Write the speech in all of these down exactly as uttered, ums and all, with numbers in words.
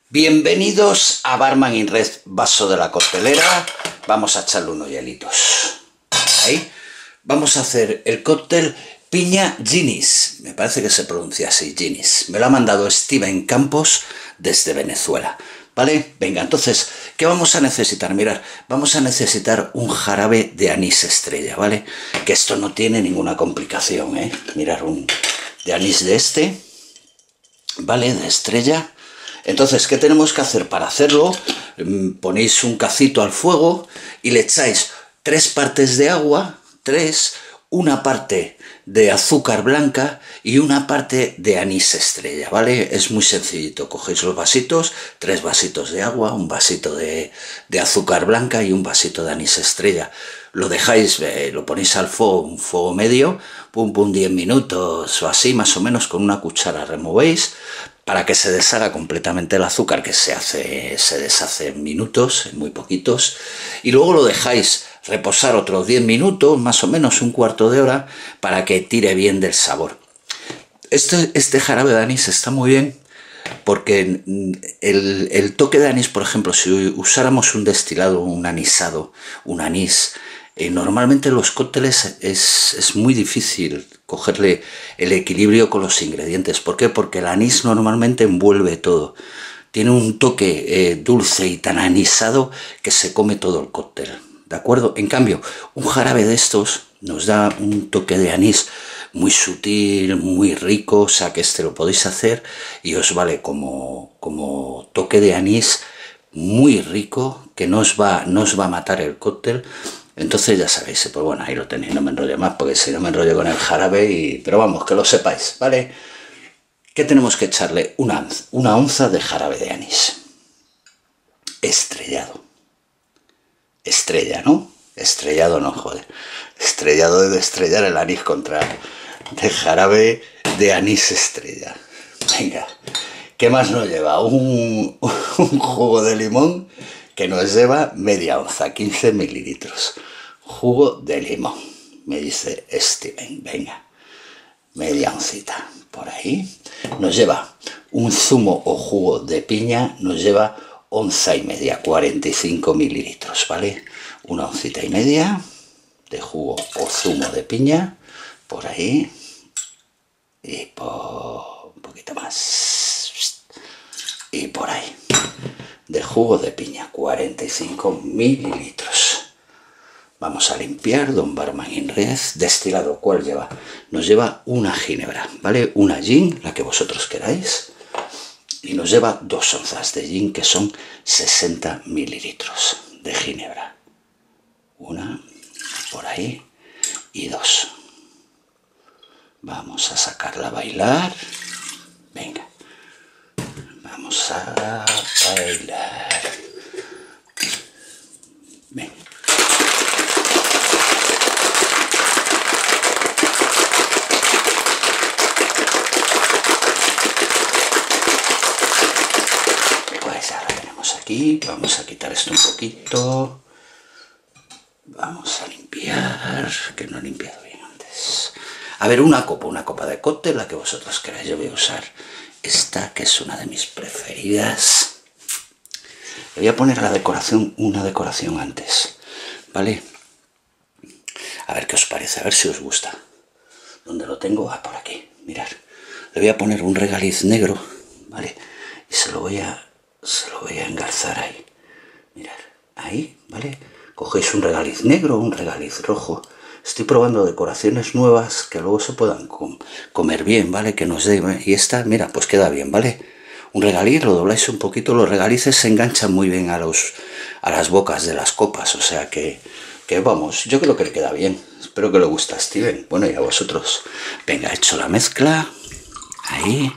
Bienvenidos a Barman in Red, vaso de la coctelera. Vamos a echarle unos hielitos. Ahí. Vamos a hacer el cóctel piña Ginis. Me parece que se pronuncia así, Ginis. Me lo ha mandado Steven Campos desde Venezuela. ¿Vale? Venga, entonces, ¿qué vamos a necesitar? Mirad, vamos a necesitar un jarabe de anís estrella, ¿vale? Que esto no tiene ninguna complicación, ¿eh? Mirad, un de anís de este, ¿vale? De estrella. Entonces, ¿qué tenemos que hacer para hacerlo? Ponéis un cacito al fuego y le echáis tres partes de agua, tres, una parte de azúcar blanca y una parte de anís estrella, ¿vale? Es muy sencillito, cogéis los vasitos, tres vasitos de agua, un vasito de, de azúcar blanca y un vasito de anís estrella. Lo dejáis, eh, lo ponéis al fuego, un fuego medio, pum pum, diez minutos o así, más o menos, con una cuchara removéis para que se deshaga completamente el azúcar, que se hace, se deshace en minutos, en muy poquitos, y luego lo dejáis reposar otros diez minutos, más o menos un cuarto de hora, para que tire bien del sabor. Este, este jarabe de anís está muy bien porque el, el toque de anís, por ejemplo, si usáramos un destilado, un anisado, un anís, eh, normalmente en los cócteles es, es muy difícil cogerle el equilibrio con los ingredientes. ¿Por qué? Porque el anís normalmente envuelve todo. Tiene un toque eh, dulce y tan anisado que se come todo el cóctel. ¿De acuerdo? En cambio, un jarabe de estos nos da un toque de anís muy sutil, muy rico, o sea que este lo podéis hacer y os vale como, como toque de anís muy rico, que no os, va, no os va a matar el cóctel. Entonces ya sabéis, pues bueno, ahí lo tenéis, no me enrollo más porque si no me enrollo con el jarabe, y, pero vamos, que lo sepáis, ¿vale? ¿Qué tenemos que echarle? Una, una onza de jarabe de anís estrellado. Estrella, ¿no? Estrellado no, joder. Estrellado de estrellar el anís contra de jarabe de anís estrella. Venga. ¿Qué más nos lleva? Un, un jugo de limón que nos lleva media onza, quince mililitros. Jugo de limón, me dice Steven. Venga. Media oncita. Por ahí. Nos lleva un zumo o jugo de piña, nos lleva onza y media, cuarenta y cinco mililitros, ¿vale? Una oncita y media de jugo o zumo de piña, por ahí, y por un poquito más, y por ahí, de jugo de piña, cuarenta y cinco mililitros. Vamos a limpiar, Don Barman in Red, destilado, ¿cuál lleva? Nos lleva una ginebra, ¿vale? Una gin, la que vosotros queráis, y nos lleva dos onzas de gin, que son sesenta mililitros de ginebra. Una, por ahí, y dos. Vamos a sacarla a bailar. Venga. Vamos a bailar. Venga. Pues ya la tenemos aquí. Vamos a quitar esto un poquito. Vamos a limpiar, que no he limpiado bien antes. A ver, una copa, una copa de cóctel, la que vosotros queráis. Yo voy a usar esta, que es una de mis preferidas. Le voy a poner a la decoración una decoración antes, ¿vale? A ver qué os parece, a ver si os gusta. ¿Dónde lo tengo? Ah, por aquí, mirad. Le voy a poner un regaliz negro, ¿vale? Y se lo voy a, se lo voy a engarzar ahí. Mirad, ahí, ¿vale? Cogéis un regaliz negro o un regaliz rojo. Estoy probando decoraciones nuevas que luego se puedan com comer bien, ¿vale? Que nos dé. Y esta, mira, pues queda bien, ¿vale? Un regaliz, lo dobláis un poquito. Los regalices se enganchan muy bien a, los, a las bocas de las copas. O sea que, que vamos, yo creo que le queda bien. Espero que le guste a Steven. Bueno, y a vosotros. Venga, he hecho la mezcla. Ahí.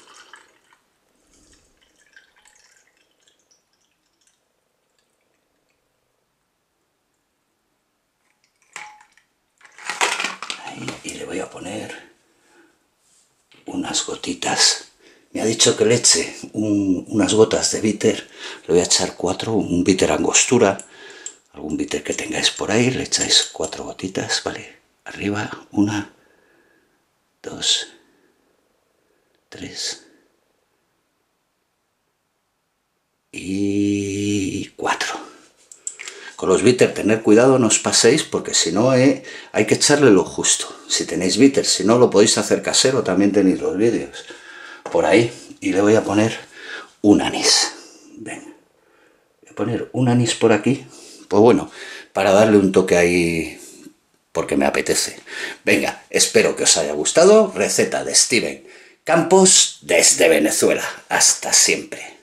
Y le voy a poner unas gotitas. Me ha dicho que le eche un, unas gotas de bitter. Le voy a echar cuatro, un bitter angostura, algún bitter que tengáis por ahí. Le echáis cuatro gotitas, ¿vale? Arriba, una, dos, tres, y cuatro. Con los bitters, tener cuidado, no os paséis, porque si no eh, hay que echarle lo justo. Si tenéis bitters, si no lo podéis hacer casero, también tenéis los vídeos por ahí. Y le voy a poner un anís. Venga, voy a poner un anís por aquí. Pues bueno, para darle un toque ahí, porque me apetece. Venga, espero que os haya gustado. Receta de Steven Campos desde Venezuela. Hasta siempre.